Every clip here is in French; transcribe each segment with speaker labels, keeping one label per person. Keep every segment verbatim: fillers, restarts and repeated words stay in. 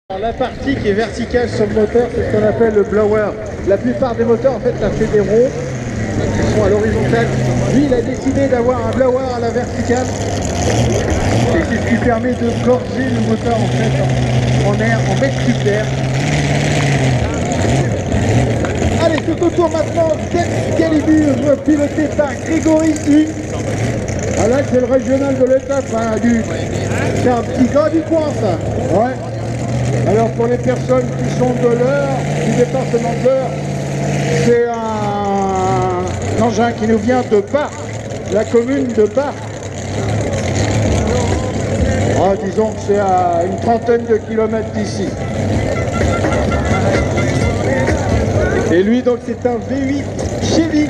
Speaker 1: La partie qui est verticale sur le moteur, c'est ce qu'on appelle le blower. La plupart des moteurs, en fait, ça fait des ronds qui sont à l'horizontale. Lui, il a décidé d'avoir un blower à la verticale. Et c'est ce qui permet de gorger le moteur, en fait, en air, en mètre cube d'air. Allez, tout autour maintenant d'Excalibur, piloté par Grégory Hugues. Ah là, c'est le régional de l'étape, hein, du... c'est un petit gars du coin, ça. Ouais. Alors pour les personnes qui sont de l'Eure, du département de l'Eure, c'est un... un engin qui nous vient de Bar, la commune de Bar. Ah, disons que c'est à une trentaine de kilomètres d'ici. Et lui donc c'est un V huit Chevy,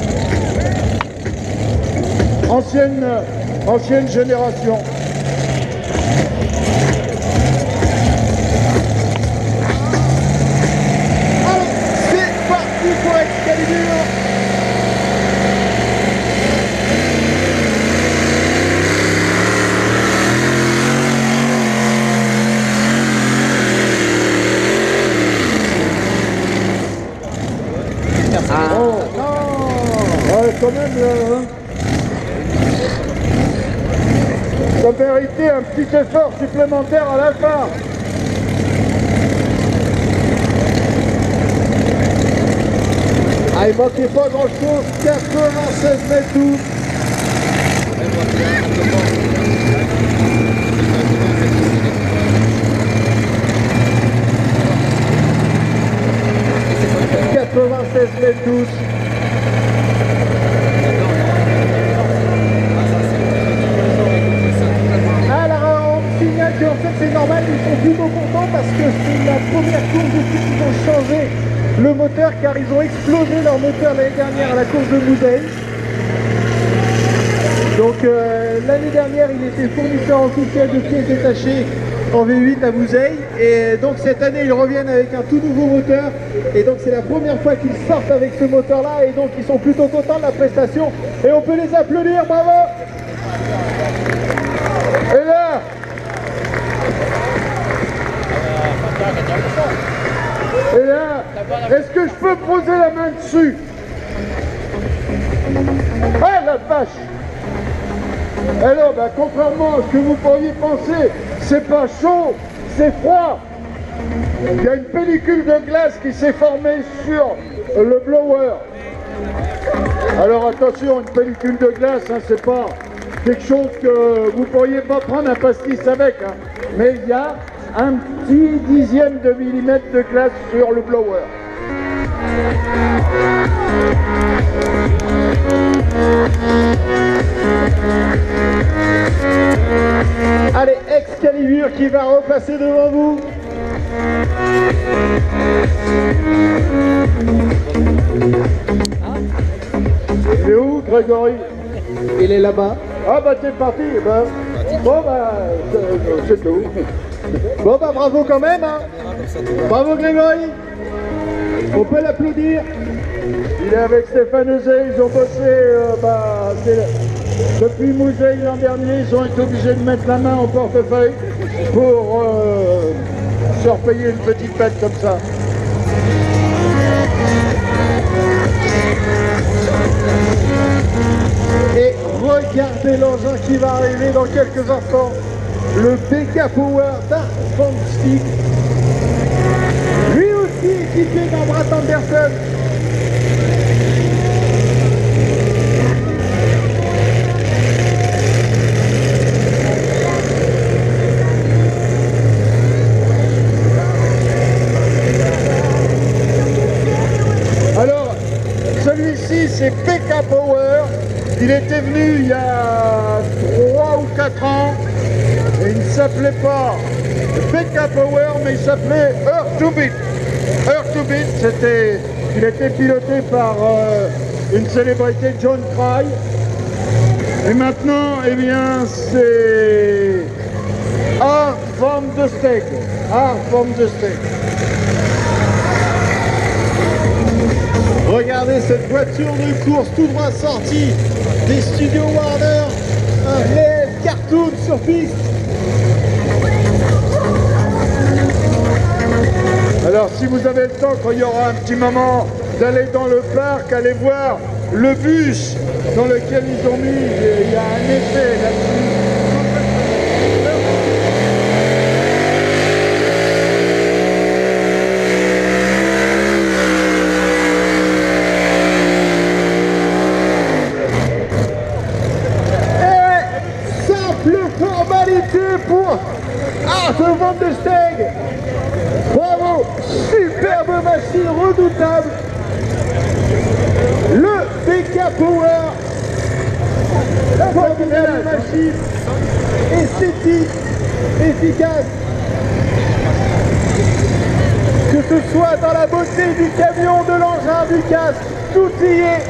Speaker 1: ancienne, ancienne génération. Pour Excalibur. Ah. Oh non, ouais, quand même là, hein. Ça méritait un petit effort supplémentaire à la fin. Ah, il manquait pas grand chose, quatre-vingt-seize mètres douze. quatre-vingt-seize mètres douze. Alors on signale qu'en fait c'est normal, ils sont plutôt contents parce que c'est la première course depuis qu'ils ont changé le moteur, car ils ont explosé leur moteur l'année dernière à la course de Mouzeil. Donc euh, l'année dernière il était fournisseur officiel de pièces détachées en V huit à Mouzeil, et donc cette année ils reviennent avec un tout nouveau moteur, et donc c'est la première fois qu'ils sortent avec ce moteur là, et donc ils sont plutôt contents de la prestation et on peut les applaudir, bravo. Et là Et là, est-ce que je peux poser la main dessus? Ah la vache! Alors, bah, contrairement à ce que vous pourriez penser, c'est pas chaud, c'est froid. Il y a une pellicule de glace qui s'est formée sur le blower. Alors attention, une pellicule de glace, hein, c'est pas quelque chose que vous pourriez pas prendre un pastis avec, hein. Mais il y a un petit dixième de millimètre de glace sur le blower. Allez, Excalibur qui va repasser devant vous. Il est où, Grégory? Il est là-bas. Ah bah t'es parti, bah. Bon bah, c'est tout. Bon bah bravo quand même, hein. Bravo Grégory. On peut l'applaudir. Il est avec Stéphane Euzet, ils ont bossé, euh, bah, depuis Mouzeil l'an dernier, ils ont été obligés de mettre la main au portefeuille pour euh, se repayer une petite bête comme ça. Et regardez l'engin qui va arriver dans quelques instants. Le B K Power d'Art Van Stick, lui aussi équipé d'un Brad Anderson. Alors, celui-ci c'est B K Power, il était venu il y a trois ou quatre ans. Et il ne s'appelait pas B K Power, mais il s'appelait Earth to Beat. Earth to Beat, c'était, il était piloté par euh, une célébrité, John Cry. Et maintenant, eh bien, c'est Art from the Stake. Art from the Stake. Regardez cette voiture de course tout droit sortie des studios Warner. Un réel cartoon sur piste. Alors si vous avez le temps, quand il y aura un petit moment, d'aller dans le parc, allez voir le bus dans lequel ils ont mis, il y a un effet là-dessus.
Speaker 2: Pour Art Van de Steg. Bravo, superbe machine redoutable. Le B K Power, formidable machine, esthétique, efficace. Que ce soit dans la beauté du camion, de l'engin, du casque, tout y est.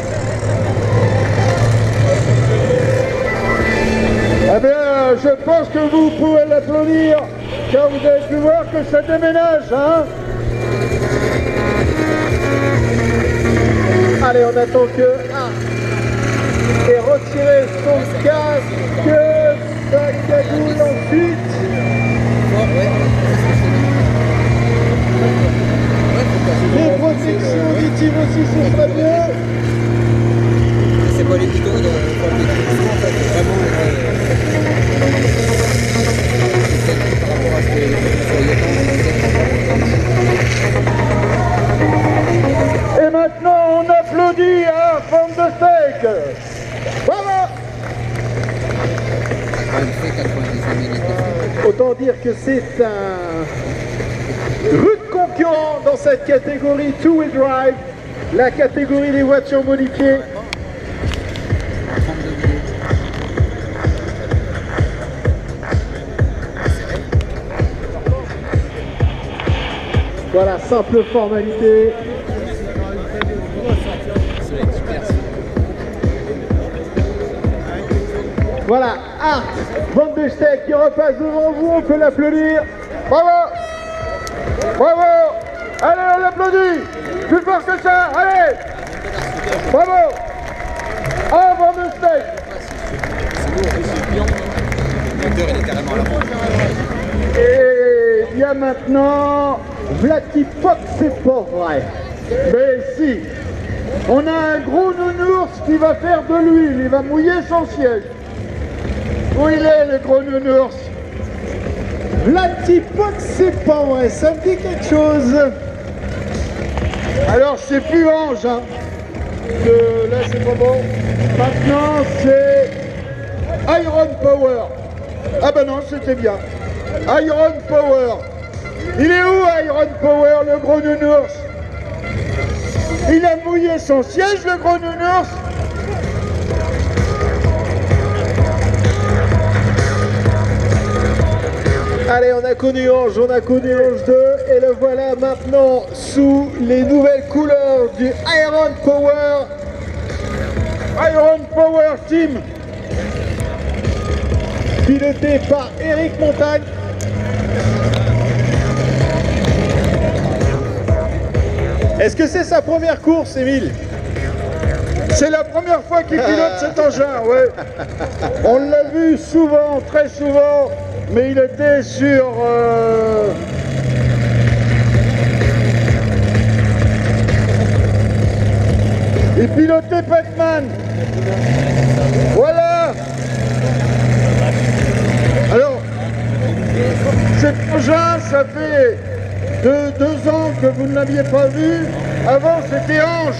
Speaker 1: Eh bien, je pense que vous pouvez l'applaudir, car vous avez pu voir que ça déménage, hein?
Speaker 2: Allez, on attend que Art ait retiré son casque, sa cagoule ensuite. Les protections auditives aussi, ce sera bien.
Speaker 3: C'est pas les bidons de pas les bidons, en fait, c'est vraiment euh, par rapport à ce que
Speaker 1: Et maintenant, on applaudit Art Van de Steg. Bravo!
Speaker 2: Autant dire que c'est un rude concurrent dans cette catégorie two-wheel drive, la catégorie des voitures modifiées. Voilà, simple formalité. Voilà, Art Van de Steg qui repasse devant vous, on peut l'applaudir.
Speaker 1: Bravo! Bravo! Allez, on l'applaudit! Plus fort que ça, allez! Bravo! Art Van de Steg! Et il y a maintenant...
Speaker 2: Vlati Fox, c'est pas vrai.
Speaker 1: Mais si! On a un gros nounours qui va faire de l'huile, il va mouiller son siège. Où il est, le gros nounours?
Speaker 2: Vlati Fox, c'est pas vrai, ça me dit quelque chose.
Speaker 1: Alors c'est plus Ange, hein. Que là c'est pas bon. Maintenant c'est Iron Power. Ah ben non, c'était bien. Iron Power. Il est où Iron Power, le gros nounours? Il a mouillé son siège, le gros nounours?
Speaker 2: Allez, on a connu Ange, on a connu Ange deux, et le voilà maintenant sous les nouvelles couleurs du Iron Power.
Speaker 1: Iron Power Team.
Speaker 2: Piloté par Eric Montagne. Est-ce que c'est sa première course, Émile?
Speaker 1: C'est la première fois qu'il pilote cet engin, ouais. On l'a vu souvent, très souvent, mais il était sur... Euh... Il pilotait Pac-Man. Voilà. Alors, cet engin, ça fait deux, deux ans que vous ne l'aviez pas vu. Avant, c'était Ange.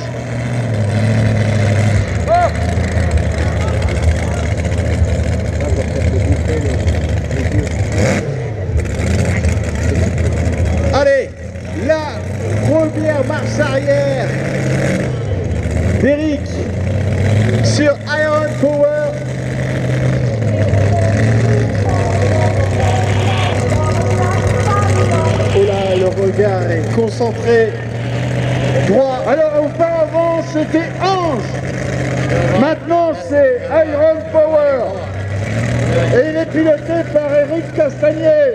Speaker 2: Allez, la première marche arrière d'Eric sur Iron Power. Oh là, le regard est concentré. Droit.
Speaker 1: Alors auparavant c'était Ange. Maintenant c'est Iron Power. Et il est piloté par Eric Castagnier.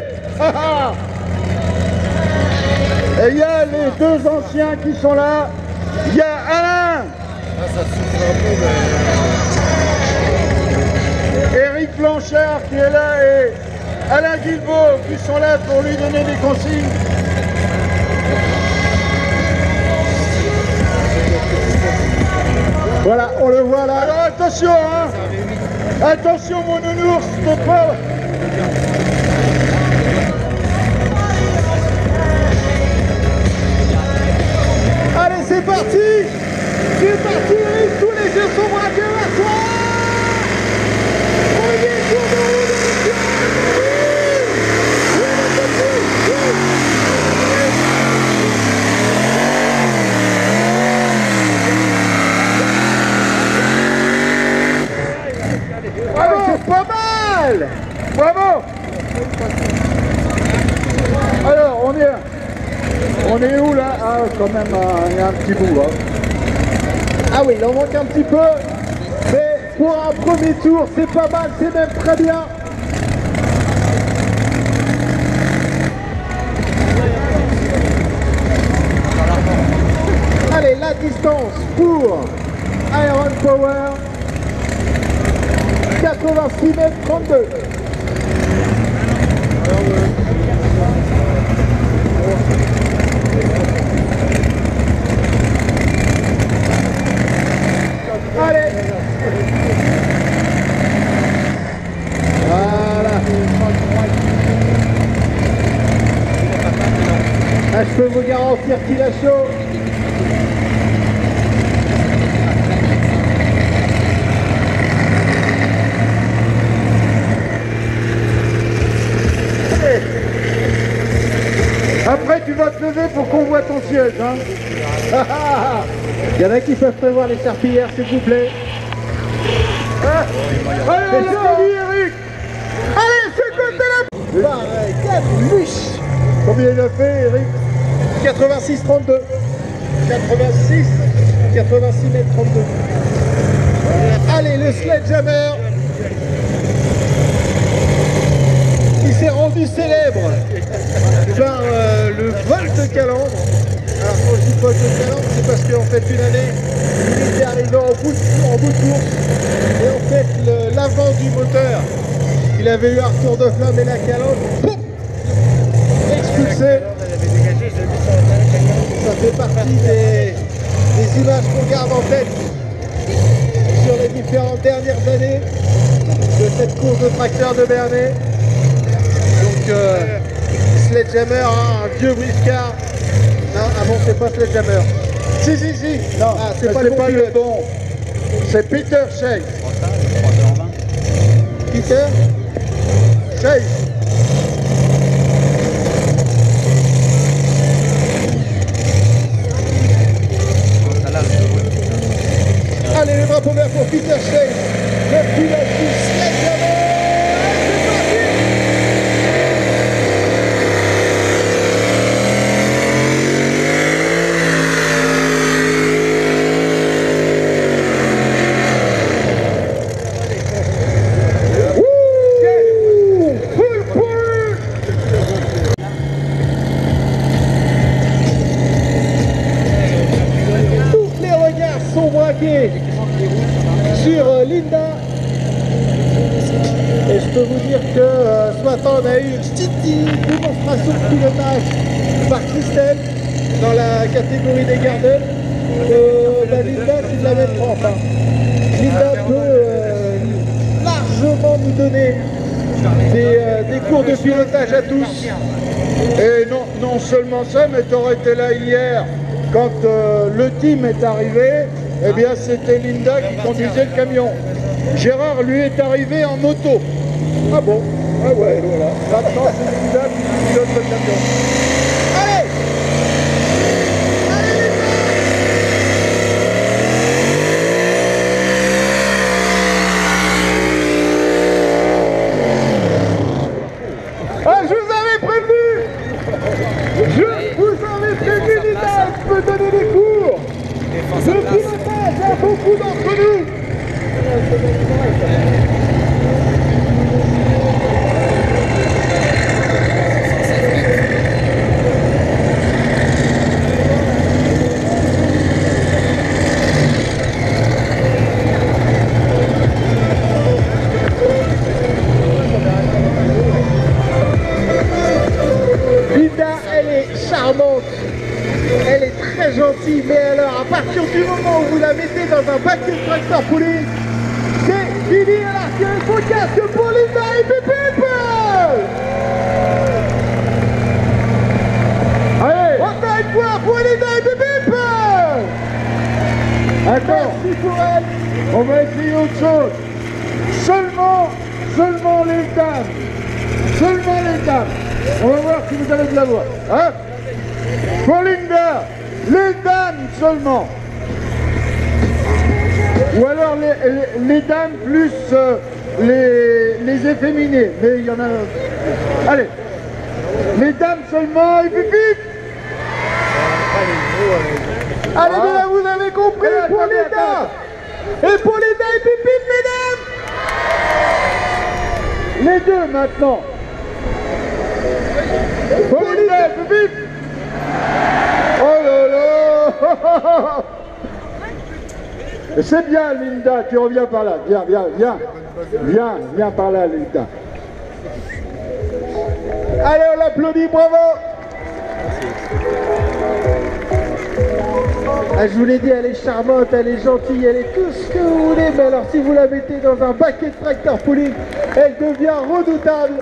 Speaker 1: Et il y a les deux anciens qui sont là. Il y a Alain. Eric Blanchard qui est là et Alain Guilbault qui sont là pour lui donner des consignes. attention, hein. Attention, mon nounours, t'es pas...
Speaker 2: Allez, c'est parti. C'est parti, Eric. Tous les jeux sont braqués à toi. Premier tour de roue de Monsieur
Speaker 1: Bravo,
Speaker 2: c'est pas mal.
Speaker 1: bravo. Alors, on est... On est où là? Ah, quand même, euh, il y a un petit bout là.
Speaker 2: Ah oui, il en manque un petit peu. Mais pour un premier tour, c'est pas mal, c'est même très bien. Allez, la distance pour Iron Power, quatre-vingt-six mètres trente-deux. Allez. Voilà. Ah, je peux vous garantir qu'il a chaud.
Speaker 1: Après, tu vas te lever pour qu'on voit ton siège, hein.
Speaker 2: Il y en a qui peuvent prévoir les serpillères, s'il vous plaît.
Speaker 1: Ah. Allez, on
Speaker 2: C'est
Speaker 1: l'a
Speaker 2: chaud.
Speaker 1: dit, Eric. Allez, ce côté-là.
Speaker 2: Pareil, quatre luches.
Speaker 1: Combien il a fait, Eric?
Speaker 2: quatre-vingt-six trente-deux. quatre-vingt-six quatre-vingt-six mètres trente-deux. Allez, le sledgehammer. Il s'est rendu célèbre par euh, le vol de calandre. Alors quand je dis vol de calandre, c'est parce qu'en fait une année, il était arrivé en bout de, en bout de course et en fait le- l'avant du moteur, il avait eu un retour de flamme et la calandre, pouf, expulsé. Ça fait partie des, des images qu'on garde en tête sur les différentes dernières années de cette course de tracteur de Bernay. Donc euh, Sledgehammer, hein, un vieux briscard. Non, ah bon, c'est pas Sledgehammer.
Speaker 1: Si, si, si. Non,
Speaker 2: Ah, c'est
Speaker 1: ça,
Speaker 2: pas le bon
Speaker 1: pas
Speaker 2: pilote.
Speaker 1: le bon. C'est Peter Chase.
Speaker 2: Peter.
Speaker 1: Chase.
Speaker 2: Allez, le drapeau vert pour Peter Chase, le pilote du Sledgehammer. C'est parti. Ouh, full pull. Tous les regards sont braqués sur euh, Linda. Et je peux vous dire que euh, ce matin on a eu une petite démonstration de pilotage par Christelle dans la catégorie des Gardens. Euh, bah, Linda c'est de la même trempe, hein. Linda peut euh, largement nous donner des, euh, des cours de pilotage à tous.
Speaker 1: Et non, non seulement ça, mais tu aurais été là hier quand euh, le team est arrivé. Eh bien, c'était Linda qui conduisait le camion. Gérard, lui, est arrivé en moto.
Speaker 2: Ah bon? Ah ouais, voilà.
Speaker 1: Maintenant, c'est Linda qui pilote le camion.
Speaker 2: Allez! Ah, je vous avais prévenu! Je vous avais prévenu, Linda, je peux donner des cours! Le pilotage à beaucoup d'entre nous! Linda, elle est charmante, elle est très gentille, mais alors à partir du moment où vous la mettez dans un bac de tracteur poulie, Billy à l'arrière, son casque pour Linda et Pipip.
Speaker 1: Allez,
Speaker 2: Encore une fois pour Linda et Pipip.
Speaker 1: attends,
Speaker 2: Merci pour elle.
Speaker 1: on va essayer autre chose. Seulement, seulement les dames. Seulement les dames. On va voir si vous avez de la voix. Hein? Pour Linda, les dames seulement. Ou alors les, les, les dames plus euh, les, les efféminés. Mais il y en a... Allez. Les dames seulement et puis vite.
Speaker 2: Allez,
Speaker 1: Ah.
Speaker 2: mesdames, vous avez compris
Speaker 1: Attends,
Speaker 2: pour
Speaker 1: attends,
Speaker 2: Linda. Et pour Linda et Pipip, mesdames.
Speaker 1: Les deux maintenant. Pour Linda et puis vite. Oh là là. C'est bien, Linda, tu reviens par là. Viens, viens, viens. Viens, viens par là, Linda.
Speaker 2: Allez, on l'applaudit, bravo. Ah, je vous l'ai dit, elle est charmante, elle est gentille, elle est tout ce que vous voulez, mais alors si vous la mettez dans un baquet de tracteur pulling, elle devient redoutable.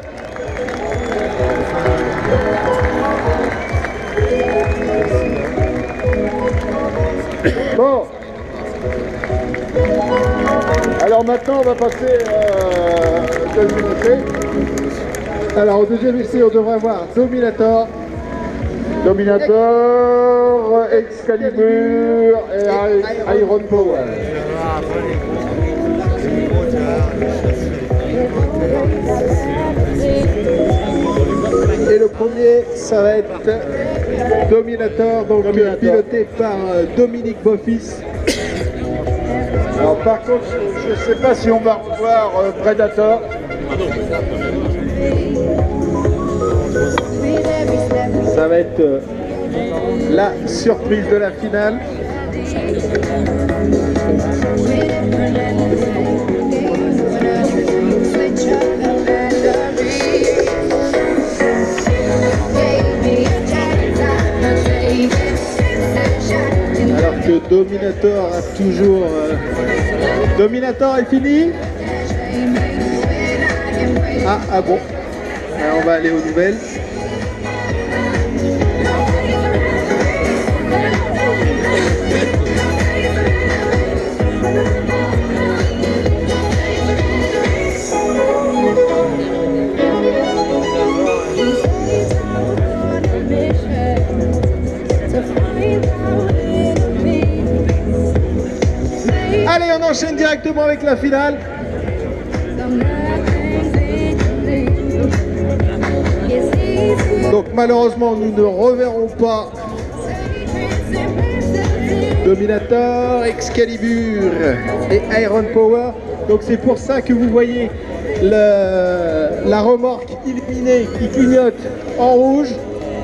Speaker 1: Bon. Alors maintenant, on va passer euh, au deuxième essai.
Speaker 2: Alors au deuxième essai, on devrait avoir Dominator,
Speaker 1: Dominator, Excalibur et I- Iron Power.
Speaker 2: et le premier, ça va être Dominator, donc
Speaker 1: Dominator.
Speaker 2: piloté par euh, Dominique Beaufils.
Speaker 1: Alors par contre, je ne sais pas si on va revoir euh, Predator.
Speaker 2: Ça va être euh, la surprise de la finale. Alors que Dominator a toujours... euh, Dominator est fini. Ah, ah bon. Alors on va aller aux nouvelles. Allez, on enchaîne directement avec la finale. Donc malheureusement, nous ne reverrons pas Dominator, Excalibur et Iron Power. Donc c'est pour ça que vous voyez le- la remorque illuminée qui clignote en rouge.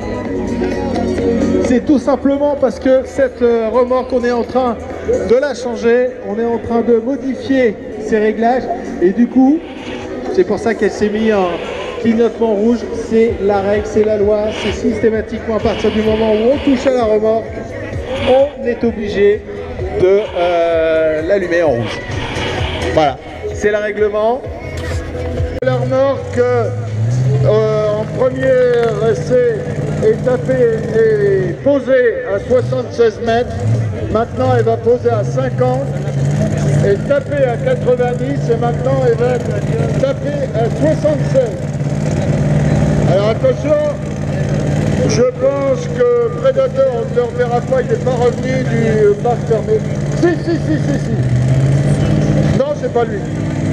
Speaker 2: C'est tout simplement parce que cette euh, remorque, on est en train de la changer, on est en train de modifier ses réglages et du coup, c'est pour ça qu'elle s'est mise en clignotement rouge. C'est la règle, c'est la loi, c'est systématiquement à partir du moment où on touche à la remorque, on est obligé de euh, l'allumer en rouge. Voilà, c'est le règlement.
Speaker 1: La remorque euh, en premier essai est tapée et posée à soixante-seize mètres. Maintenant, elle va poser à cinquante et taper à quatre-vingt-dix et maintenant elle va taper à soixante-seize. Alors attention, je pense que Predator, on ne le reverra pas, il n'est pas revenu du parc fermé. Si, si, si, si, si. Non, c'est pas lui.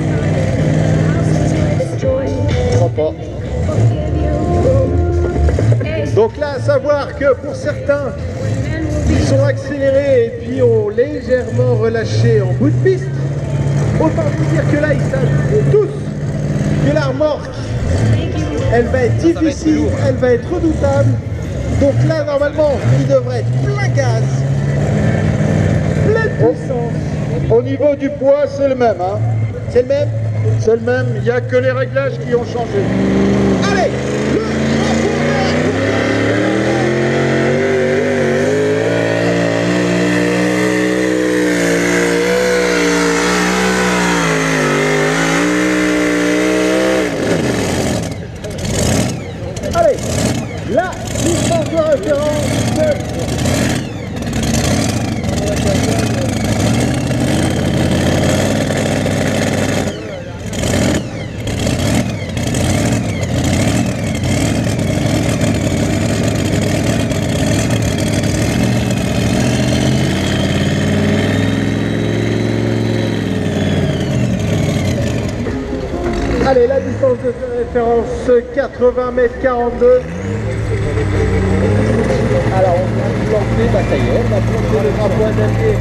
Speaker 1: Je crois pas.
Speaker 2: Donc là, à savoir que pour certains, ils sont accélérés et puis ont légèrement relâché en bout de piste. Autant vous dire que là, ils savent tous que la remorque, elle va être difficile, elle va être redoutable. Donc là, normalement, il devrait être plein gaz, pleine puissance.
Speaker 1: Au niveau du poids, c'est le même. Hein.
Speaker 2: C'est le même.
Speaker 1: C'est le même, il n'y a que les réglages qui ont changé.
Speaker 2: Allez, le de référence. Allez, la distance de référence quatre-vingts mètres quarante-deux.
Speaker 3: Alors on vient de planter, bah ça y est, on a planté le drapeau à damier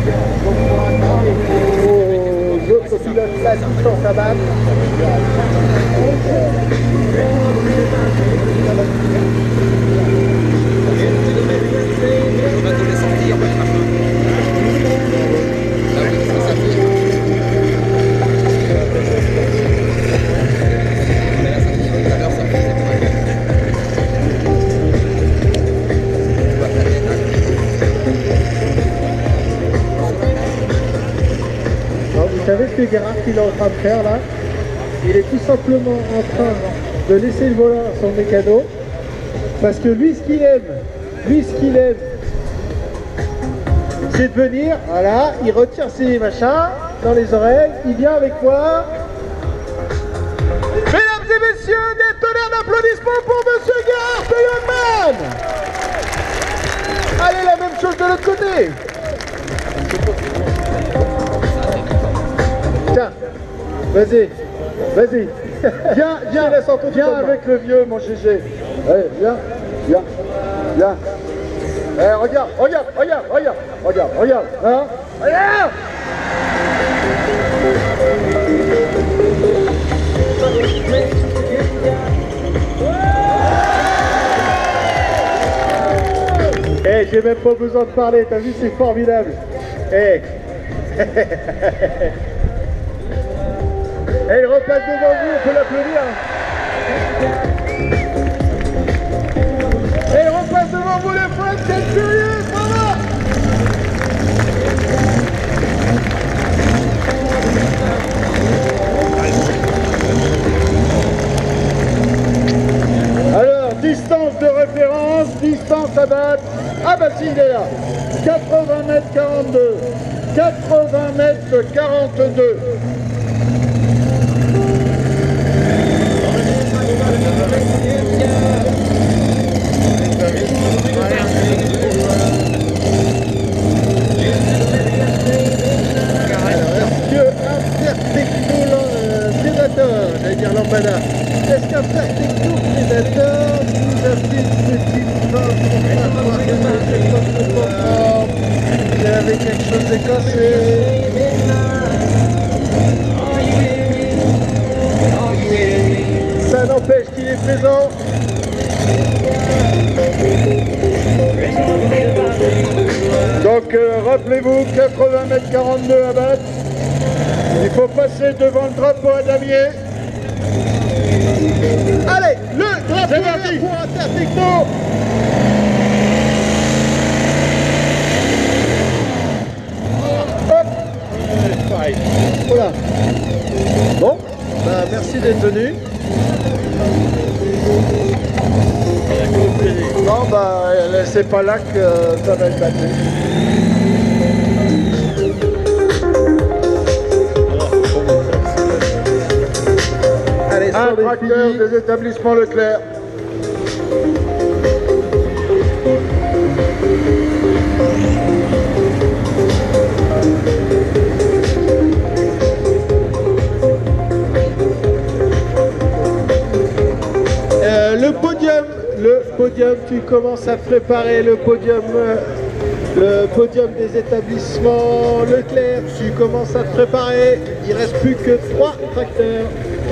Speaker 2: Aux autres pilotes, la distance à battre.
Speaker 3: on va te les sortir. Là oui, ça, ça fait. Mais là ça fait, tout à l'heure ça faisait pas.
Speaker 2: Alors, vous savez ce que Gérard il est en train de faire là? Il est tout simplement en train de laisser le volant à son mécano parce que lui ce qu'il aime, lui ce qu'il aime, c'est de venir, voilà, il retire ses machins dans les oreilles, il vient avec moi. Mesdames et messieurs, des tonnerres d'applaudissements pour Monsieur Gérard de Youngman. Allez, la même chose de l'autre côté. Tiens, vas-y, vas-y.
Speaker 1: Viens, viens, viens avec le vieux, mon G G. Allez, viens, viens, viens. Eh, regarde, regarde, regarde, regarde, regarde, regarde, hein, regarde.
Speaker 2: Eh, j'ai même pas besoin de parler, t'as vu, c'est formidable. Eh. Et il repasse devant vous, on peut l'applaudir. Et il repasse devant vous, les Fast and Furious, bravo!
Speaker 1: Alors, distance de référence, distance à battre. Ah bah si, il est là. quatre-vingts mètres quarante-deux. quatre-vingts mètres quarante-deux.
Speaker 2: J'allais dire Lambada. Est-ce qu'un Perfecto Predator nous a fait une petite phase pour il avait quelque chose d'écossé. Ça n'empêche qu'il est présent.
Speaker 1: Donc euh, rappelez-vous, quatre-vingts mètres quarante-deux à battre. Il faut passer devant le drapeau à damier.
Speaker 2: Allez, le drapeau
Speaker 1: C'est parti
Speaker 2: pour Intertechno.
Speaker 1: Hop.
Speaker 2: Voilà. Bon, bah, merci d'être venu.
Speaker 1: Non, bah, c'est pas là que euh, ça va être battu.
Speaker 2: Allez,
Speaker 1: Un tracteur des établissements Leclerc.
Speaker 2: Euh, le podium, le podium, tu commences à préparer le podium, euh, le podium des établissements Leclerc, tu commences à te préparer. Il ne reste plus que trois tracteurs.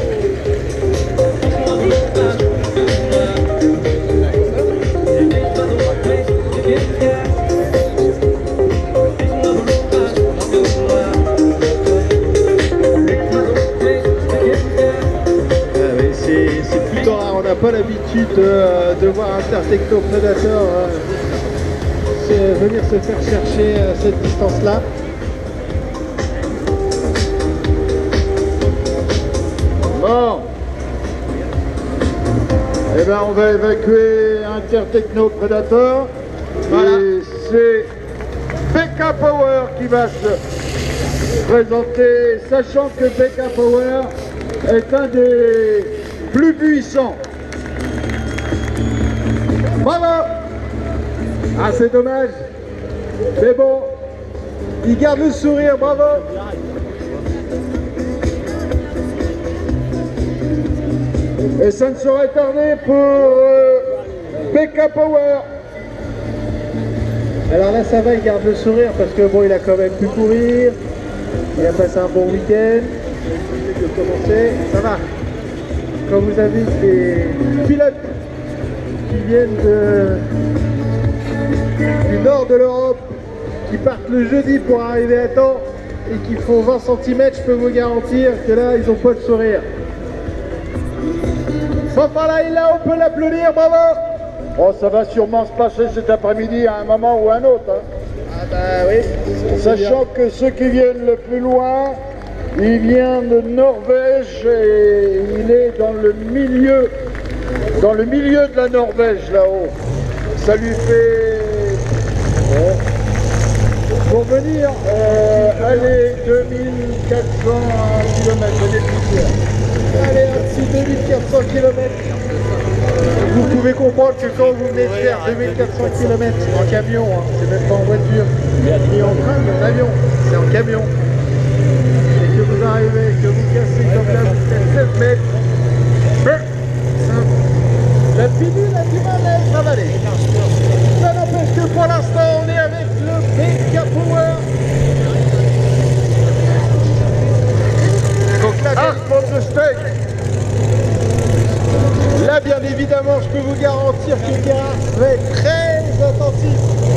Speaker 2: Pas l'habitude de, de voir Intertechno Predator euh, venir se faire chercher à cette distance-là.
Speaker 1: Bon. Et Eh ben, on va évacuer Intertechno Predator. Voilà. Et c'est B K Power qui va se présenter, sachant que B K Power est un des plus puissants. Bravo!
Speaker 2: Ah, c'est dommage. Mais bon, il garde le sourire, bravo!
Speaker 1: Et ça ne saurait tarder pour euh, B K Power.
Speaker 2: Alors là, ça va, il garde le sourire parce que bon, il a quand même pu courir. Il a passé un bon week-end. Il de commencer. Ça va. Quand vous avez des pilotes qui viennent de, du nord de l'Europe, qui partent le jeudi pour arriver à temps et qui font vingt centimètres, je peux vous garantir que là, ils n'ont pas de sourire. Fofana, il est là, on peut l'applaudir, bravo!
Speaker 1: Oh, ça va sûrement se passer cet après-midi à un moment ou un autre. Hein.
Speaker 2: Ah bah oui.
Speaker 1: Sachant que ceux qui viennent le plus loin, il vient de Norvège et il est dans le milieu, dans le milieu de la Norvège là-haut. Ça lui fait, bon, pour venir, euh, aller deux mille quatre cents kilomètres de poussières.
Speaker 2: Allez, un petit deux mille quatre cents kilomètres. Vous pouvez comprendre que quand vous venez de faire deux mille quatre cents kilomètres en camion, hein, c'est même pas en voiture, ni en train, ni en avion, c'est en camion. Et que vous arrivez, que vous cassez comme là, vous faites sept mètres. La pilule a du mal à être avalée. Ça n'empêche que pour l'instant, on est avec le B K Power. Donc là,
Speaker 1: Ah, pour le steak.
Speaker 2: Là, bien évidemment, je peux vous garantir que Gerhard va être très attentif.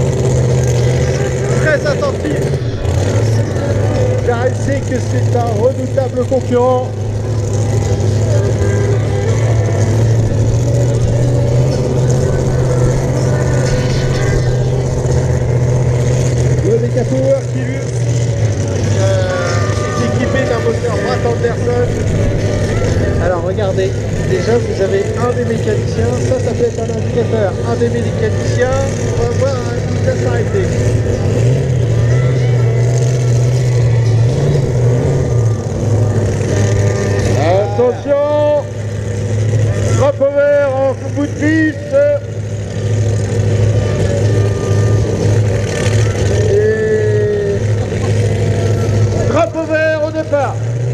Speaker 2: Très attentif. Car il sait que c'est un redoutable concurrent. Le B K Power qui lui euh, est équipé d'un moteur Pratt Anderson. Alors regardez, déjà vous avez un des mécaniciens, ça ça peut être un indicateur, un des mécaniciens, on va voir un coup de s'arrêter.
Speaker 1: Attention, drapeau vert en bout de piste. Et drapeau vert au départ.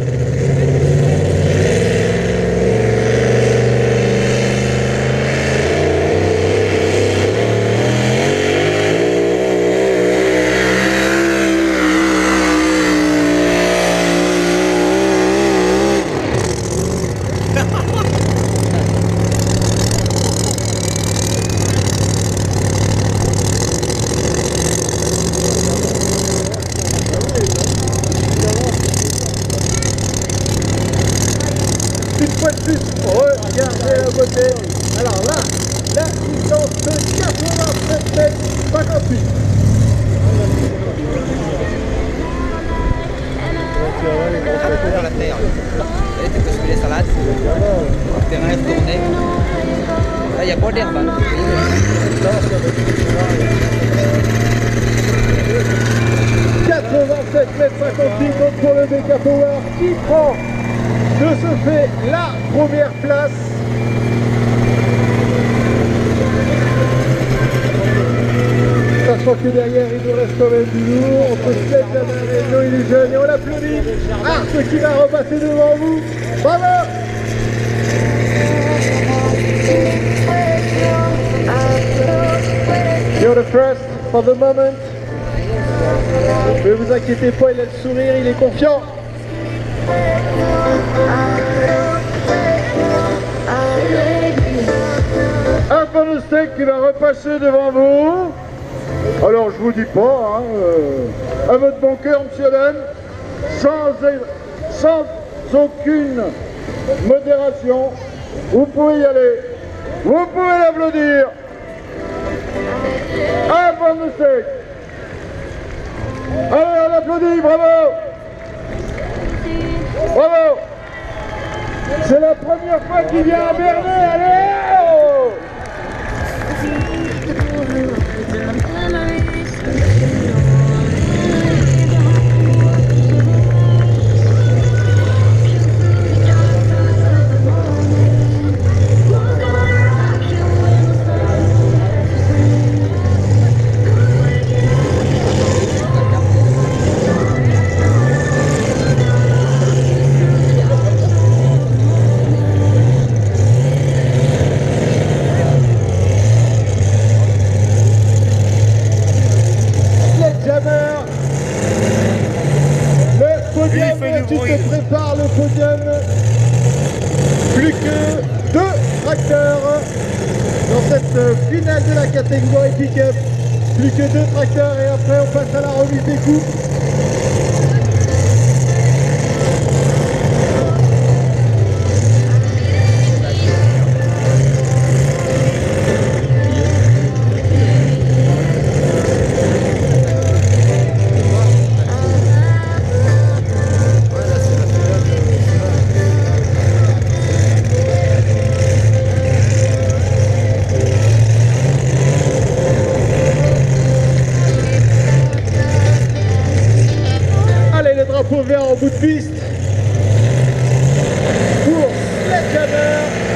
Speaker 2: Une fois de plus, regardez la beauté. Alors là, la distance de quatre-vingt-sept mètres cinquante-huit.
Speaker 3: Dans la terre. Et tu peux suivre les salades. Le terrain est tourné. Là, il n'y a pas d'herbe.
Speaker 2: quatre-vingt-sept mètres cinquante-huit donc pour le B K Power qui prend de ce fait la première place. Sachant que derrière il nous reste quand même du lourd, on peut se mettre la main avec nous, il est jeune et on l'applaudit. Arc qui va repasser devant vous. Bravo! You're the first for the moment. Ne vous inquiétez pas, il a le sourire, il est confiant.
Speaker 1: Un Fanostec qui va repasser devant vous. Alors je vous dis pas, hein, euh, à votre bon cœur, monsieur Dan, sans, sans aucune modération, vous pouvez y aller, vous pouvez l'applaudir. Un Fanostec. Allez, on applaudit, bravo. Bravo. C'est la première fois qu'il vient à Bernay, allez.
Speaker 2: catégorie pick-up. Plus que deux tracteurs et après on passe à la remise des coupes. Drapeau vert en bout de piste pour Sledgehammer.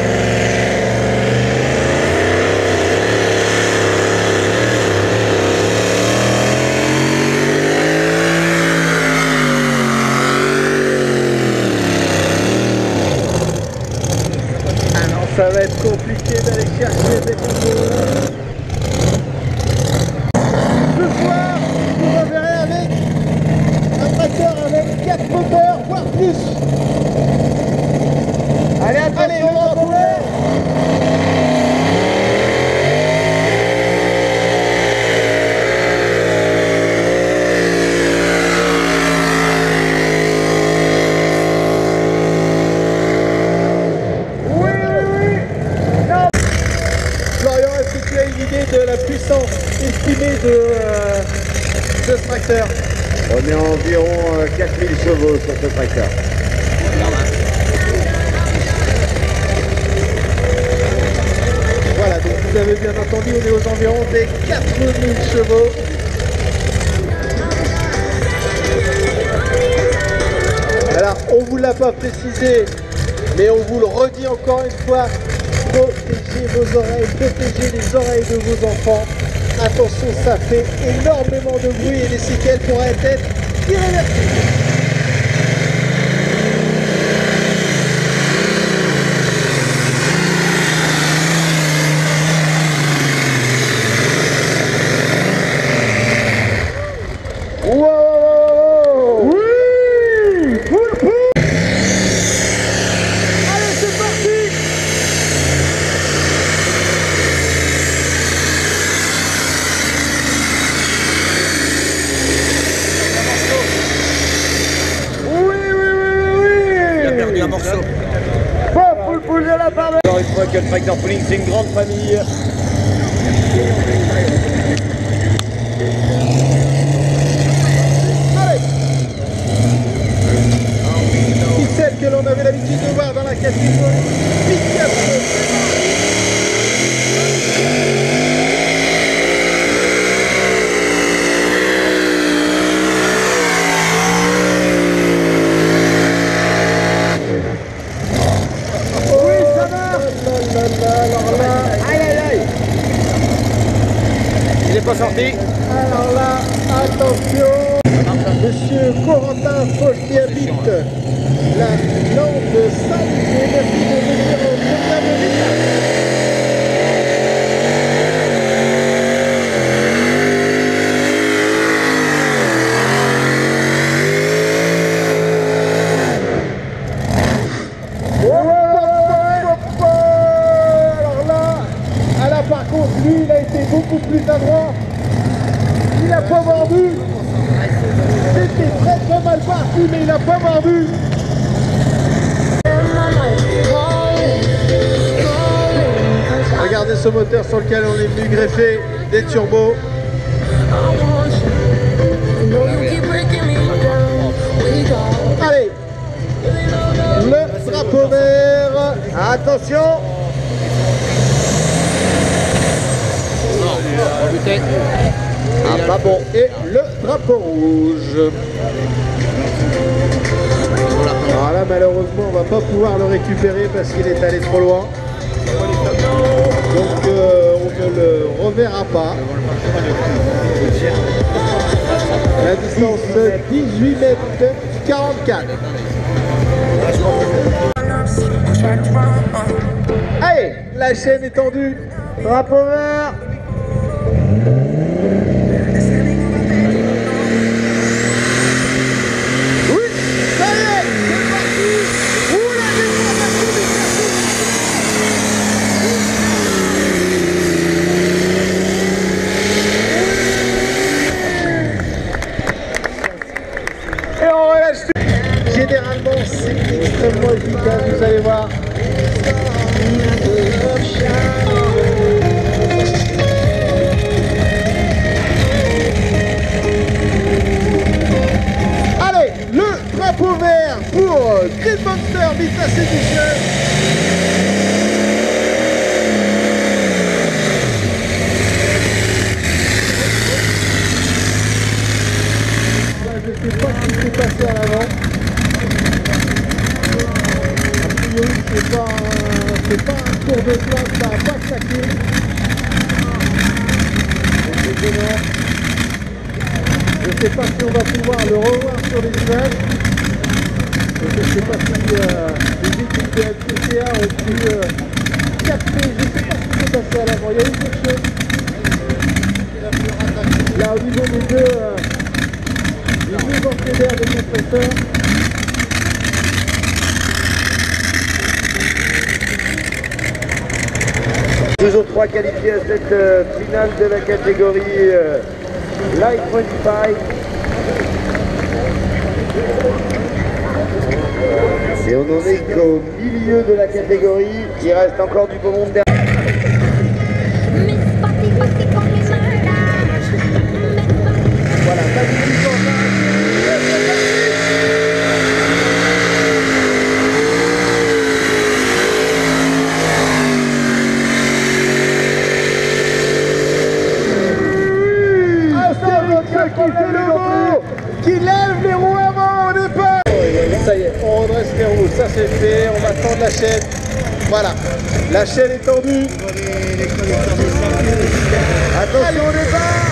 Speaker 2: Ah non, ça va être compliqué d'aller chercher des contrôles. Ce soir, vous reverrez avec un tracteur avec quatre moteurs, voire plus. Allez, attention, le drapeau vert. Oui, oui, oui. Non. Florian, est-ce que tu as une idée de la puissance estimée de, euh, de ce tracteur?
Speaker 1: On est environ euh, quatre mille chevaux sur ce tracteur.
Speaker 2: Voilà, donc vous avez bien entendu, on est aux environs des quatre mille chevaux. Alors, on ne vous l'a pas précisé, mais on vous le redit encore une fois, protégez vos oreilles, protégez les oreilles de vos enfants. Attention, ça fait énormément de bruit et les séquelles pourraient être irréversibles.
Speaker 1: Wow! Oui! Poule, poule!
Speaker 2: Allez, c'est parti!
Speaker 3: Un morceau.
Speaker 1: Bon, poule, poule de la part de... Encore une fois que le tracteur pooling, c'est une grande famille.
Speaker 2: Allez! Celle que l'on avait l'habitude de voir dans la catégorie pick-up.
Speaker 1: Il est pas sorti.
Speaker 2: Alors là, attention, Monsieur Corentin Foch qui habite la Lande cinq, et merci de venir au programme Vita. Par contre, lui, il a été beaucoup plus adroit. Il n'a pas mordu. C'était très très mal parti, mais il n'a pas mordu. Regardez ce moteur sur lequel on est venu greffer des turbos. Allez, le drapeau vert. Attention. Ah, pas bon. Et le drapeau rouge. Alors là, malheureusement, on va pas pouvoir le récupérer parce qu'il est allé trop loin. Donc, euh, on ne le reverra pas. La distance dix-huit mètres quarante-quatre. Allez, la chaîne est tendue. Drapeau vert. sais pas si on va pouvoir le revoir sur les images. Je ne sais pas si euh, les équipes de F C C A ont pu euh, capter, je ne sais pas ce qui s'est passé à l'avant, il y a eu quelque chose. Là au niveau des deux, euh, les deux entraîneurs des compresseurs.
Speaker 4: Toujours trois qualifiés à cette euh, finale de la catégorie euh, Light vingt-cinq. Et on en est qu'au milieu de la catégorie. Il reste encore du beau monde derrière. Voilà, magnifique en
Speaker 2: qui fait le mot, qui lève les roues avant au départ. Ça y est, on redresse les roues, ça c'est fait, on va tendre la chaîne. Voilà, la chaîne est tendue. Attention au départ.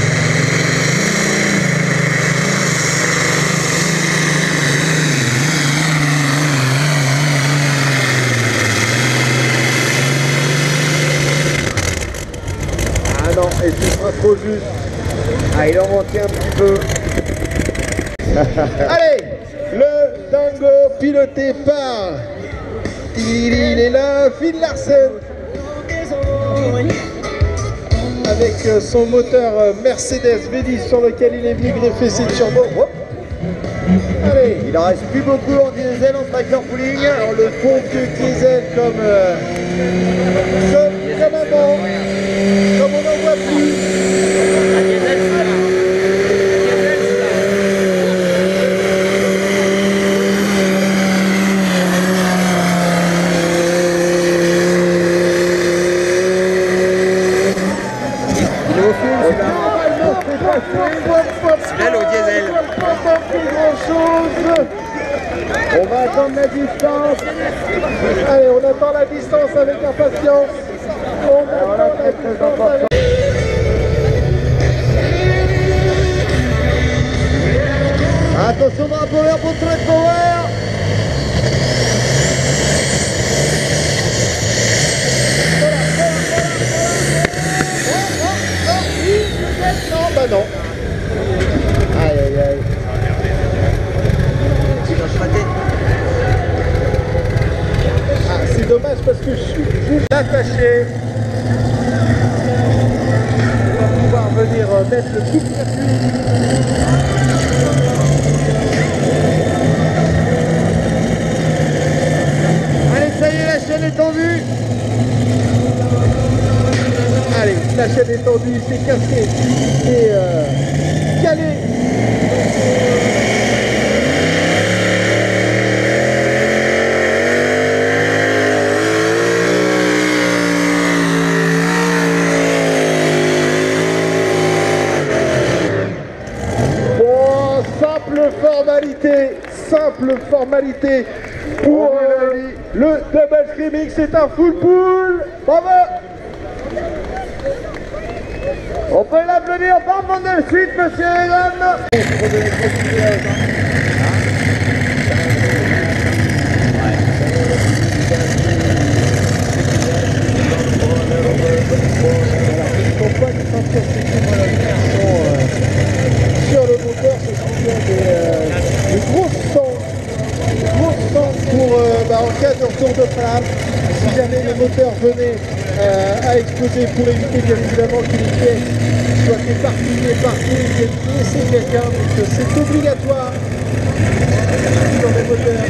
Speaker 2: Ah non, et ce sera trop juste.
Speaker 4: Ah, il en manquait un petit peu.
Speaker 2: Allez, le dingo piloté par, il, il est là, Phil Larsen, avec son moteur Mercedes V dix sur lequel il est venu greffer ses turbos. Hop. Allez,
Speaker 4: Il en reste plus beaucoup en diesel en tracteur pooling.
Speaker 2: alors le bon vieux diesel comme, euh, comme, comme avant, comme on n'en voit plus.
Speaker 3: C'est belle au diesel.
Speaker 2: On va attendre la distance. Allez, on attend la distance avec impatience. On attend la distance avec...
Speaker 4: Attention drapeau vert pour Trade Power.
Speaker 2: Non, bah non.
Speaker 4: Aïe aïe aïe.
Speaker 2: Ah, c'est dommage parce que je suis juste attaché. On va pouvoir venir euh, mettre le coup de circuit.
Speaker 4: Allez, ça y est, la chaîne est tendue.
Speaker 2: Allez, la chaîne est tendue, c'est cassé, c'est euh, calé. Bon, simple formalité, simple formalité pour euh, le double screaming, c'est un full pool. Bravo.
Speaker 4: On peut l'applaudir par Vandel Suite, monsieur Egan.
Speaker 2: Sur le moteur, ce sont bien des, euh, des grosses sangles, des grosses sangles pour, euh, bah, en cas de retour de flamme, si jamais le moteur venait euh, à exploser, pour éviter bien évidemment que les pièces soient éparpillées partout et viennent blesser quelqu'un, donc euh, c'est obligatoire sur les moteurs.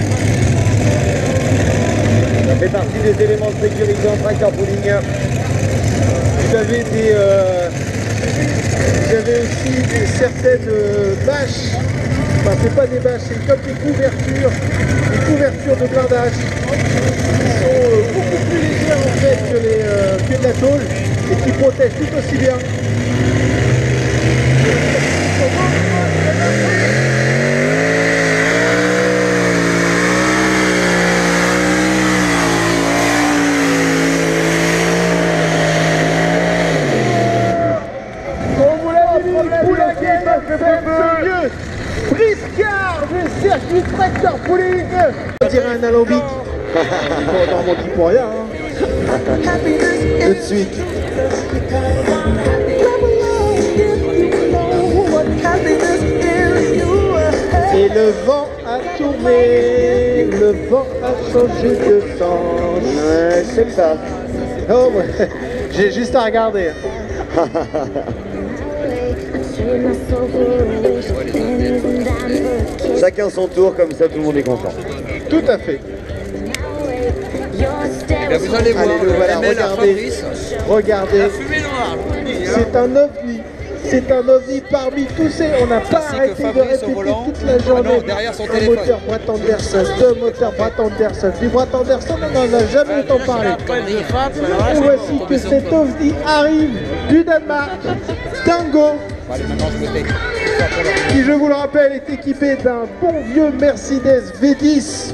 Speaker 4: Ça fait partie des éléments de sécurité en tracteur pooling.
Speaker 2: Vous avez des, euh, vous avez aussi des certaines euh, bâches, enfin c'est pas des bâches, c'est comme des couvertures, des couvertures de blindage qui sont euh, beaucoup plus légères en fait que, les, euh, que de la tôle et qui protègent tout aussi bien. On vous l'a dit, poulet quel lieu Briscard du circuit Tractor Pulling. On dirait un alambic. On m'en dit pour rien. Hein. Tout de suite. Et le vent a tourné, le vent a changé de sens.
Speaker 4: Ouais, c'est ça.
Speaker 2: Oh, ouais. J'ai juste à regarder.
Speaker 4: Chacun son tour, comme ça tout le monde est content.
Speaker 2: Tout à fait.
Speaker 3: Eh bien, vous allez voir,
Speaker 2: Allez, le voilà,
Speaker 3: M L à
Speaker 2: regardez.
Speaker 3: Fabrice.
Speaker 2: Regardez.
Speaker 3: La fumée noire.
Speaker 2: C'est un ovni. C'est un ovni parmi tous ces. On n'a pas
Speaker 3: Ainsi que
Speaker 2: arrêté de
Speaker 3: Fabrice au
Speaker 2: répéter
Speaker 3: volant.
Speaker 2: toute la
Speaker 3: Ah
Speaker 2: journée.
Speaker 3: non, derrière son
Speaker 2: un
Speaker 3: téléphone.
Speaker 2: moteur Brett Anderson, deux moteurs Brett Anderson. Du Brett Anderson, on n'en a jamais autant parlé. Et voici que cet ovni arrive du Danemark. Dingo,
Speaker 3: Allez, maintenant je me tais.
Speaker 2: qui je vous le rappelle est équipé d'un bon vieux Mercedes V dix.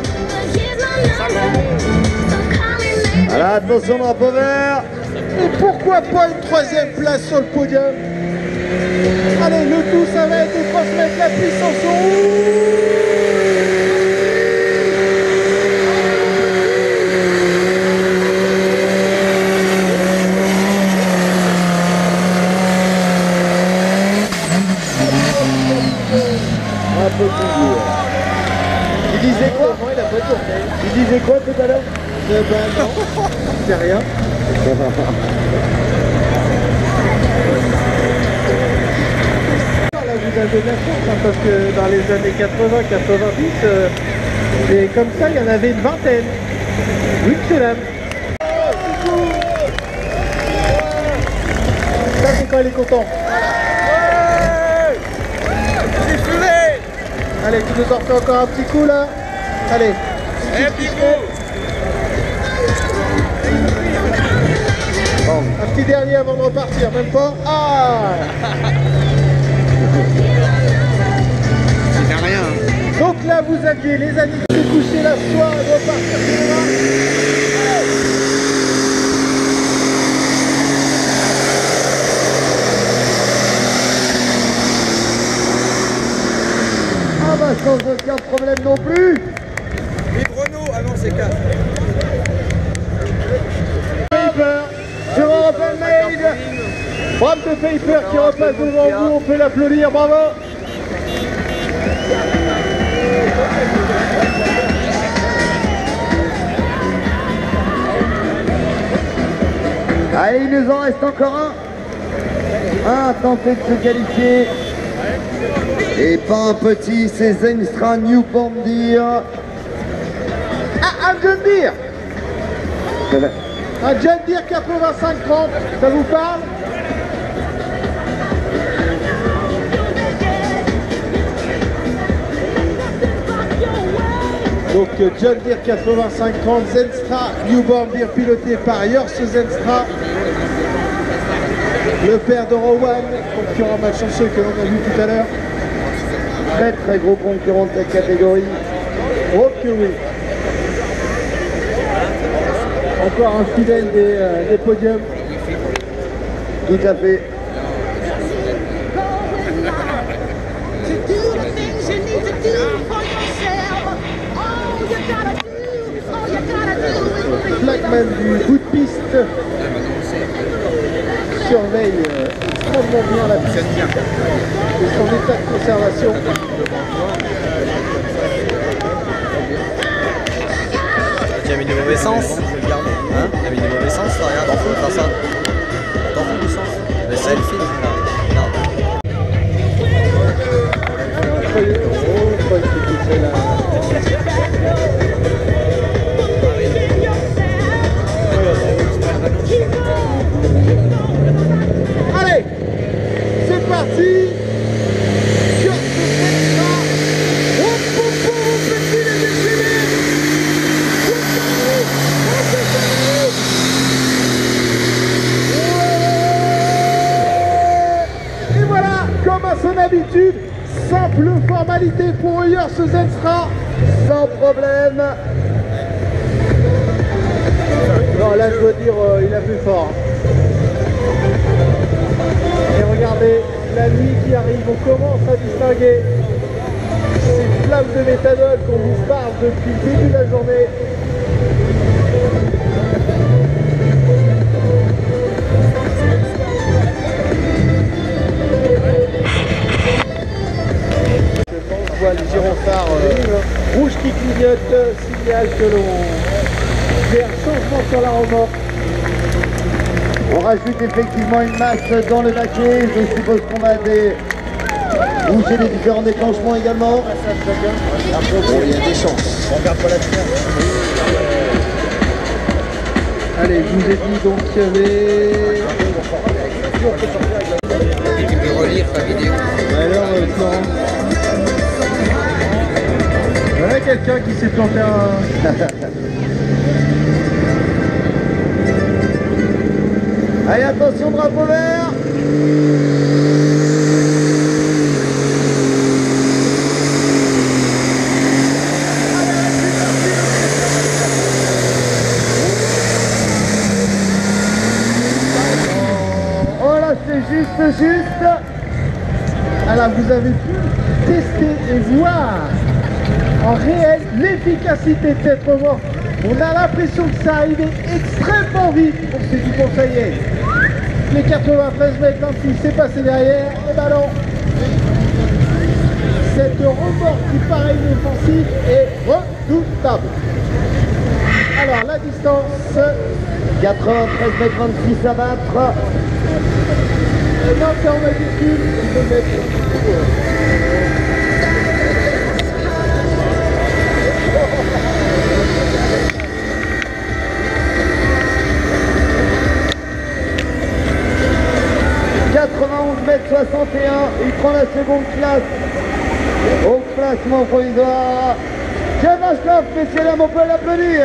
Speaker 4: Voilà, attention drapeau vert.
Speaker 2: Et pourquoi pas une troisième place sur le podium? Allez, le tout, ça va être de transmettre la puissance en haut.
Speaker 4: Un peu plus dur. Tu disais quoi?
Speaker 2: Il a pas tourné.
Speaker 4: Tu disais quoi tout à l'heure?
Speaker 2: Eh ben non, c'est rien. Là, vous avez de la chance, hein, parce que dans les années quatre-vingts quatre-vingt-dix, euh, et comme ça, il y en avait une vingtaine. Oui, c'est là. Ça, c'est quand il est content. Allez, tu nous en refais encore un petit coup là. Allez. Bon, un petit dernier avant de repartir, même pas. Ah!
Speaker 3: C'est rien.
Speaker 2: Donc là, vous aviez les amis qui se couchaient la soirée et repartir
Speaker 4: Ah bah sans aucun problème non plus.
Speaker 3: Et Renault, ah non, c'est quatre.
Speaker 2: Paper, je vous rappelle Maid. Bram de Paper qui repasse devant vous, on peut l'applaudir, bravo.
Speaker 4: Allez, il nous en reste encore un. Un a tenté de se qualifier. Et pas un petit, c'est Zenstra New Bombardier.
Speaker 2: Ah, un John Deere. Un John Deere quatre-vingt-cinq trente, ça vous parle? Donc John Deere quatre-vingt-cinq trente, Zenstra New Bombardier piloté par Jors Zenstra, le père de Rowan, concurrent malchanceux que l'on a vu tout à l'heure.
Speaker 4: Très très gros concurrent de cette catégorie.
Speaker 2: Oh que oui. Encore un fidèle des, euh, des podiums.
Speaker 4: Tout à fait.
Speaker 2: Blackman du bout de piste surveille euh, extrêmement bien la piste et son état de conservation.
Speaker 3: Tu as mis du mauvais sens. Hein? Tu as mis du mauvais sens, là, regarde, t'en fous, faire ça. T'en fous du sens. Mais c'est le film, là. Non.
Speaker 2: Oh, je crois que c'est là. Allez, c'est parti. Sur ce Zenstra. Oh, oh, oh, petit les déchaînés. Et voilà, comme à son habitude, simple formalité pour Jors Zenstra.
Speaker 4: Sans problème.
Speaker 2: Non, là je dois dire, euh, il a plus fort. Et regardez, la nuit qui arrive, on commence à distinguer ces flammes de méthanol qu'on vous parle depuis le début de la journée. On voit les gyrophares euh, rouges qui clignotent, signal que l'on fait un changement sur la remorque.
Speaker 4: On rajoute effectivement une masse dans le baquet. Je suppose qu'on va des... bouger les différents déclenchements également. Bon, il y a des chances. On regarde pas la lumière.
Speaker 2: Allez, je vous ai dit donc qu'il y avait...
Speaker 3: Tu peux relire ta vidéo.
Speaker 2: Alors, euh, Florent, il y a quelqu'un qui s'est planté un...
Speaker 4: Allez, attention, drapeau vert. Oh là, c'est juste, juste.
Speaker 2: Alors, vous avez pu tester et voir en réel l'efficacité de cette remorque. On a l'impression que ça arrivait extrêmement vite pour ceux qui conseillaient. Les quatre-vingt-treize mètres vingt-six, c'est passé derrière, et ben non. Cette remorque qui paraît inoffensive est redoutable. Alors, la distance...
Speaker 4: quatre-vingt-treize mètres vingt-six à battre.
Speaker 2: Euh, non, c'est en majuscule, il faut mettre...
Speaker 4: quatre-vingt-onze mètres soixante et un, il prend la seconde place au classement provisoire. Jeff Ashcroft, messieurs dames, on peut l'applaudir.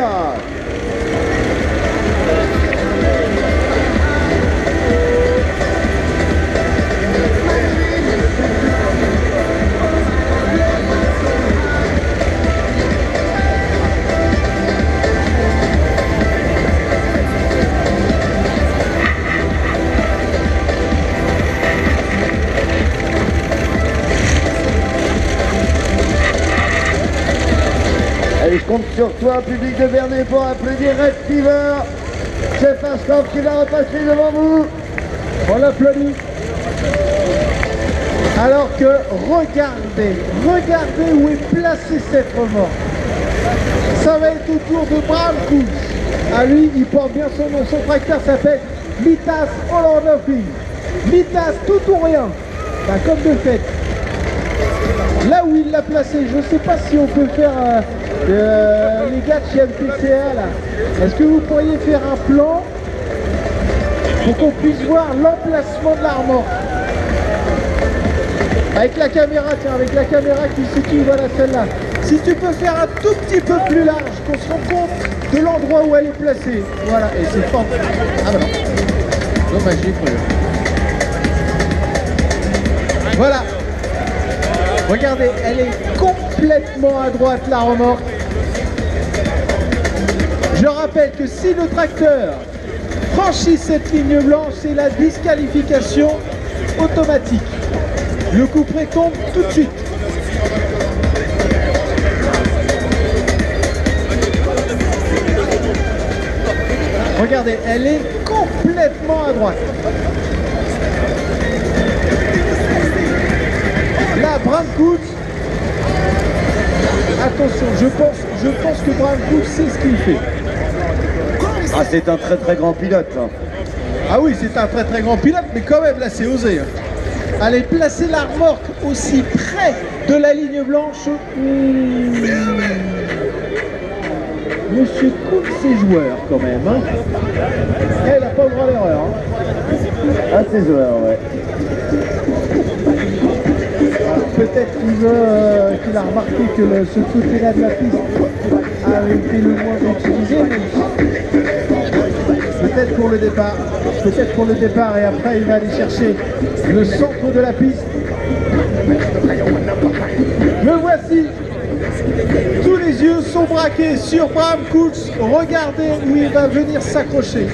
Speaker 4: Allez, je compte sur toi, public de Vernet, pour applaudir Red Fever. Jeff Ashcroft qui va repasser devant vous.
Speaker 2: On l'applaudit. Alors que regardez, regardez où est placée cette remorque. Ça va être au tour de Bram Couch. À lui, il porte bien son nom. Son tracteur s'appelle Litas All or Nothing. Litas tout ou rien. Ben, comme de fait. Là où il l'a placé, je ne sais pas si on peut faire euh, euh, les gars de chez M P C A là. Est-ce que vous pourriez faire un plan pour qu'on puisse voir l'emplacement de la remorque? Avec la caméra, tiens, avec la caméra qui se situe, voilà celle-là. Si tu peux faire un tout petit peu plus large, qu'on se rende compte de l'endroit où elle est placée. Voilà, et c'est fort. Ah bah non. Dommage, j'ai cru. Voilà. Regardez, elle est complètement à droite, la remorque. Je rappelle que si le tracteur franchit cette ligne blanche, c'est la disqualification automatique. Le couperet tombe tout de suite. Regardez, elle est complètement à droite. Là, Bram Couch, attention, je pense, je pense que Bram Couch sait ce qu'il fait.
Speaker 4: Ah, c'est un très très grand pilote. Hein.
Speaker 2: Ah oui, c'est un très très grand pilote, mais quand même, là, c'est osé. Hein. Allez, placer la remorque aussi près de la ligne blanche. Mmh. Monsieur Couch, c'est joueur quand même. Hein. Elle n'a pas le droit à l'erreur. Hein.
Speaker 4: Ah, c'est joueur, ouais.
Speaker 2: Peut-être qu'il veut, euh, qu'il a remarqué que le, ce côté-là de la piste a été le moins utilisé. Peut-être pour le départ, peut-être pour le départ et après il va aller chercher le centre de la piste. Le voici. Tous les yeux sont braqués sur Bram Couch. Regardez où il va venir s'accrocher.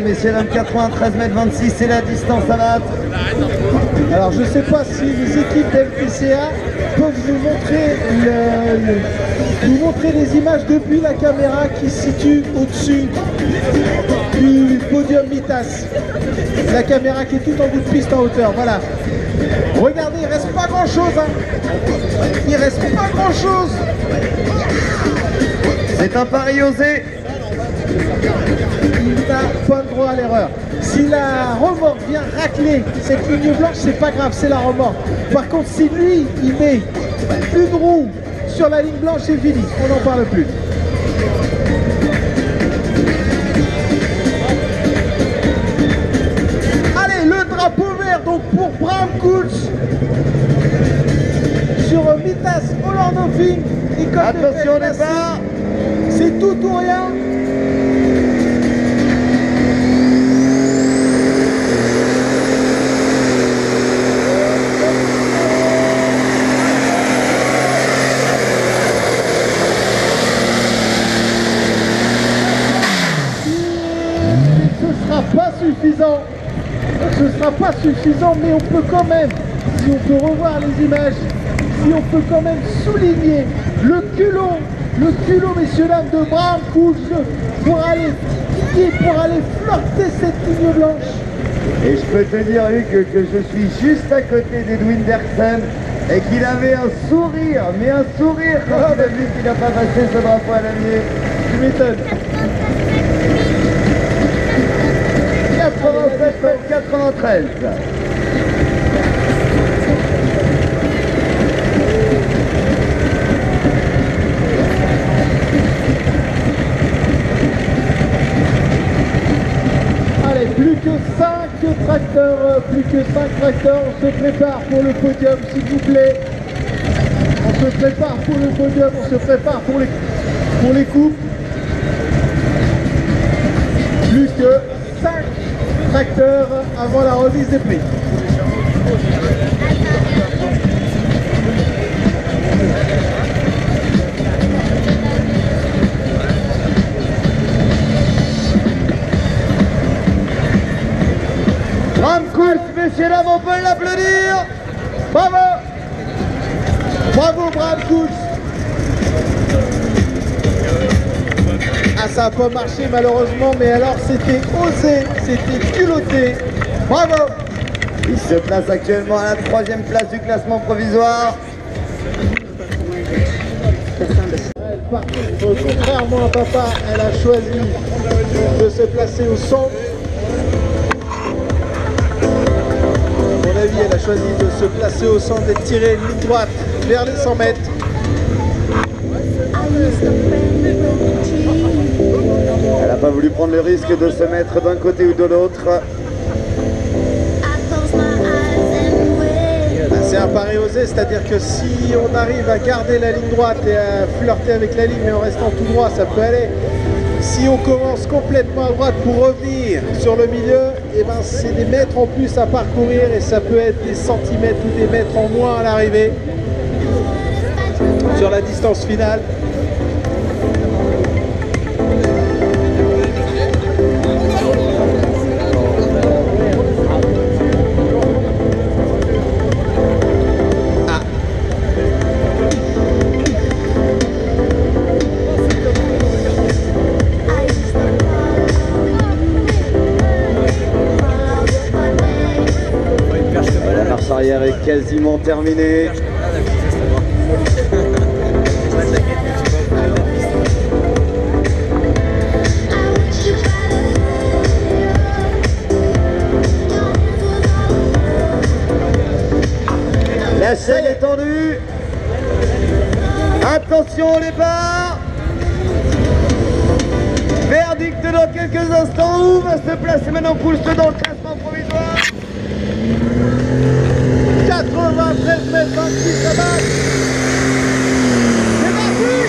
Speaker 4: messieurs, dames, quatre-vingt-treize mètres vingt-six, c'est la distance à battre.
Speaker 2: Alors je ne sais pas si les équipes d'M P C A peuvent nous montrer, le, le, nous montrer les images depuis la caméra qui se situe au-dessus du podium Mitas. La caméra qui est tout en bout de piste en hauteur, voilà. Regardez, il ne reste pas grand-chose. Hein. Il ne reste pas grand-chose.
Speaker 4: C'est un pari osé.
Speaker 2: Il n'a pas le droit à l'erreur. Si la remorque vient racler cette ligne blanche, c'est pas grave, c'est la remorque. Par contre, si lui, il met une roue sur la ligne blanche, c'est fini, on n'en parle plus. Allez, le drapeau vert donc pour Bram Kooltz sur Mitas Hollandofing.
Speaker 4: Attention au départ.
Speaker 2: C'est tout ou rien. Pas suffisant, ce ne sera pas suffisant, mais on peut quand même, si on peut revoir les images, si on peut quand même souligner le culot, le culot, messieurs dames, de Bram Kooltz pour aller pour aller flirter cette ligne blanche.
Speaker 4: Et je peux te dire, Hugues, que je suis juste à côté d'Edwin Derksen et qu'il avait un sourire, mais un sourire quand il a vu qu'il n'a pas passé ce drapeau à l'année.
Speaker 2: Tu m'étonnes.
Speaker 4: quatre-vingt-sept mètres quatre-vingt-treize.
Speaker 2: Allez, plus que cinq tracteurs, plus que cinq tracteurs, on se prépare pour le podium, s'il vous plaît. On se prépare pour le podium, on se prépare pour les, pour les coupes. Plus que cinq tracteurs avant la remise des prix.
Speaker 4: Bram Kooltz, messieurs dames, on peut l'applaudir.
Speaker 2: Bravo. Bravo Bram Kooltz. Ah, ça n'a pas marché malheureusement, mais alors c'était osé, c'était culotté. Bravo.
Speaker 4: Il se place actuellement à la troisième place du classement provisoire.
Speaker 2: Par contre, contrairement à papa, elle a choisi de se placer au centre. À mon avis, elle a choisi de se placer au centre et de tirer une ligne droite vers les cent mètres.
Speaker 4: Elle n'a pas voulu prendre le risque de se mettre d'un côté ou de l'autre.
Speaker 2: C'est un pari osé, c'est-à-dire que si on arrive à garder la ligne droite et à flirter avec la ligne mais en restant tout droit, ça peut aller. Si on commence complètement à droite pour revenir sur le milieu, et ben c'est des mètres en plus à parcourir et ça peut être des centimètres ou des mètres en moins à l'arrivée sur la distance finale.
Speaker 4: Arrière est quasiment terminée. La selle est tendue. Attention au départ. Verdict dans quelques instants. Où va se placer maintenant Kooltz dans le classement provisoire?
Speaker 2: quatre-vingt-treize mètres vingt-six à battre. C'est parti.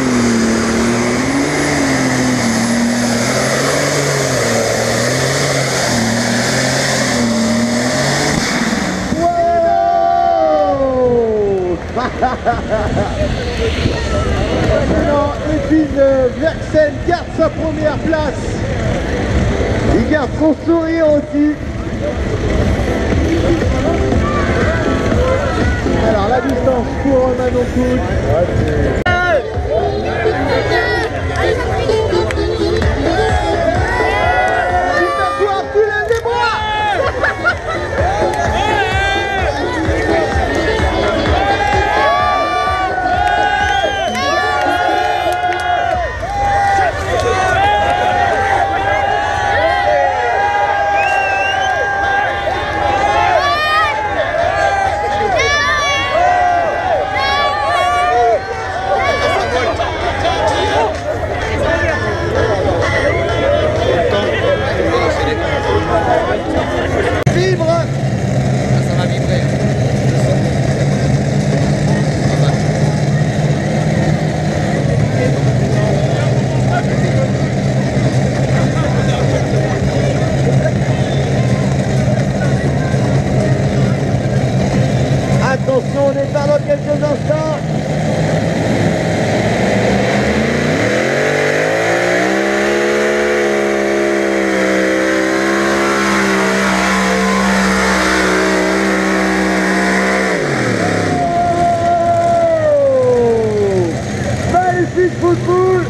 Speaker 2: Wow. Maintenant, Edwin Derksen garde sa première place.
Speaker 4: Il garde son sourire aussi.
Speaker 2: Alors la distance pour Manon Coude. Victoire Poulain des Bois. Vibre.
Speaker 3: Ça va vibrer.
Speaker 4: Attention, on est dans quelques instants. Magnifique football.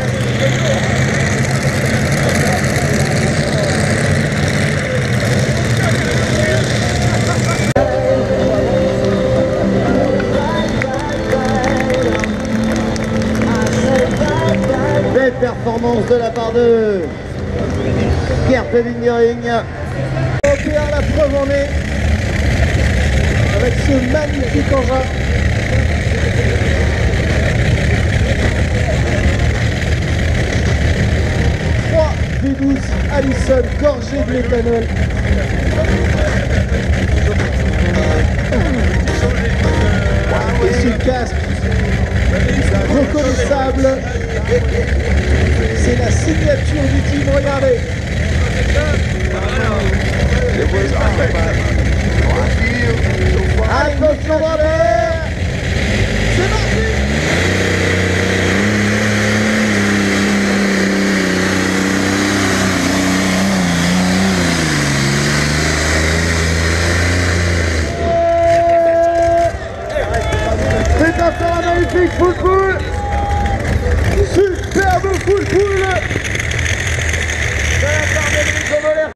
Speaker 4: Belle performance de la part de Kertelingering.
Speaker 2: Européen, la preuve en est avec ce magnifique engin. trois V douze Allison gorgé de méthanol. Et ce casque reconnaissable, c'est la signature du team, regardez. Attention dans l'air. C'est parti.
Speaker 4: C'est un magnifique football. Superbe football.